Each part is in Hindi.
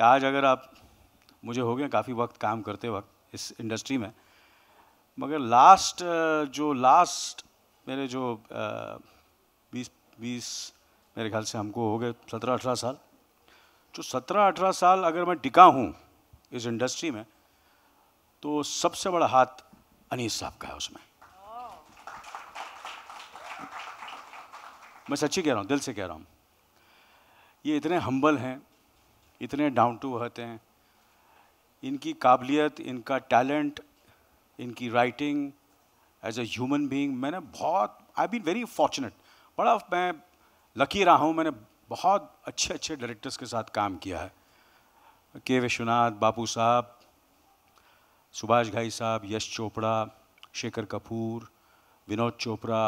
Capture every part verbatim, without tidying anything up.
कि आज अगर आप, मुझे हो गया काफ़ी वक्त काम करते वक्त इस इंडस्ट्री में, मगर लास्ट जो लास्ट मेरे जो बीस बीस मेरे ख्याल से हमको हो गए सत्रह अठारह साल, जो सत्रह अठारह साल अगर मैं टिका हूँ इस इंडस्ट्री में, तो सबसे बड़ा हाथ अनीस साहब का है उसमें। मैं सच्ची कह रहा हूँ, दिल से कह रहा हूँ। ये इतने हम्बल हैं, इतने डाउन टू अर्थ हैं, इनकी काबिलियत, इनका टैलेंट, इनकी writing as a human being, मैंने बहुत, आई बीन वेरी फॉर्चुनेट, बड़ा मैं लकी रहा हूँ। मैंने बहुत अच्छे अच्छे डायरेक्टर्स के साथ काम किया है। के विश्वनाथ, बापू साहब, सुभाष घाई साहब, यश चोपड़ा, शेखर कपूर, विनोद चोपड़ा,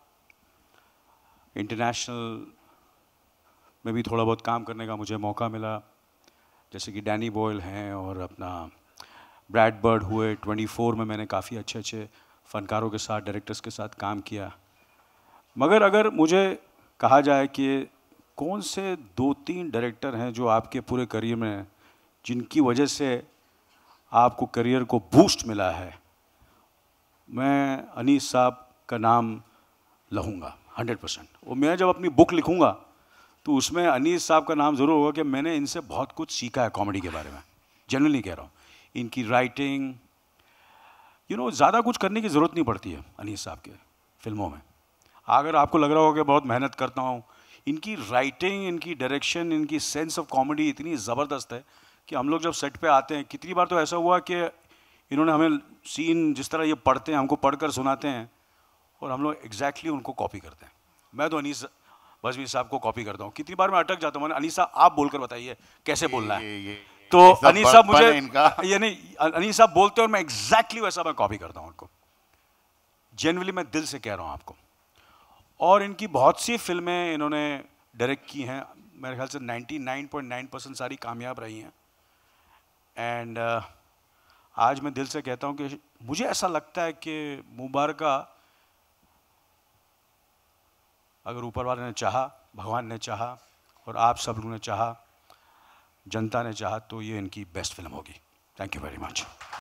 इंटरनेशनल में भी थोड़ा बहुत काम करने का मुझे मौका मिला, जैसे कि डैनी बॉयल हैं और अपना ब्रैड बर्ड हुए। चौबीस में मैंने काफ़ी अच्छे अच्छे फ़नकारों के साथ, डायरेक्टर्स के साथ काम किया। मगर अगर मुझे कहा जाए कि कौन से दो तीन डायरेक्टर हैं जो आपके पूरे करियर में, जिनकी वजह से आपको करियर को बूस्ट मिला है, मैं अनीस साहब का नाम लूँगा हंड्रेड परसेंट। और मैं जब अपनी बुक लिखूँगा तो उसमें अनीस साहब का नाम ज़रूर होगा कि मैंने इनसे बहुत कुछ सीखा है कॉमेडी के बारे में। जनरली कह रहा हूँ, इनकी राइटिंग, यू नो, ज़्यादा कुछ करने की ज़रूरत नहीं पड़ती है अनीस साहब के फिल्मों में। अगर आपको लग रहा हो कि बहुत मेहनत करता हूँ, इनकी राइटिंग, इनकी डायरेक्शन, इनकी सेंस ऑफ कॉमेडी इतनी ज़बरदस्त है कि हम लोग जब सेट पे आते हैं, कितनी बार तो ऐसा हुआ कि इन्होंने हमें सीन जिस तरह ये पढ़ते हैं, हमको पढ़कर सुनाते हैं और हम लोग एग्जैक्टली उनको कॉपी करते हैं। मैं तो अनीस बज़मी साहब को कॉपी करता हूँ। कितनी बार मैं अटक जाता हूँ, मैंने अनीस साहब आप बोलकर बताइए कैसे बोलना है। ये, ये, तो अनीस साहब मुझे ये नहीं, अनीस साहब बोलते हैं और मैं एग्जैक्टली वैसा मैं कॉपी करता हूँ उनको। जेन्युइनली मैं दिल से कह रहा हूँ आपको। और इनकी बहुत सी फिल्में इन्होंने डायरेक्ट की हैं, मेरे ख्याल से निन्यानवे पॉइंट नौ परसेंट सारी कामयाब रही हैं। एंड uh, आज मैं दिल से कहता हूँ कि मुझे ऐसा लगता है कि मुबारका, अगर ऊपर वाले ने चाहा, भगवान ने चाहा और आप सब लोगों ने चाहा, जनता ने चाहा, तो ये इनकी बेस्ट फिल्म होगी। Thank you very much.